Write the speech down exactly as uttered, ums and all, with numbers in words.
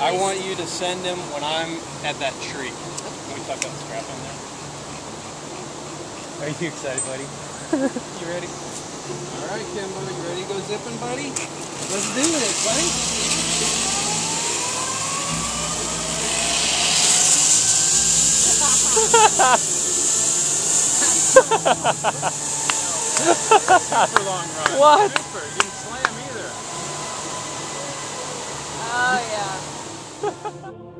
I want you to send him when I'm at that tree. Can we tuck that strap in there? Are you excited, buddy? You ready? All right, Kimbo, you ready to go zipping, buddy? Let's do this, buddy. Super long run. What? Super. You didn't slam either. Oh, yeah.